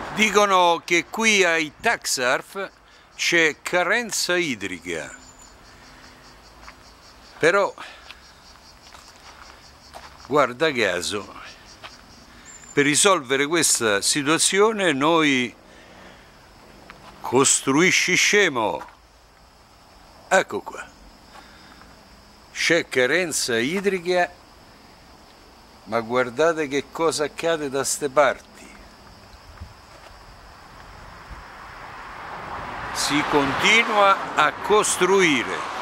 Dicono che qui ai Taxarf c'è carenza idrica, però guarda caso, per risolvere questa situazione noi costruisci scemo, ecco qua, c'è carenza idrica, ma guardate che cosa accade da ste parti. Si continua a costruire.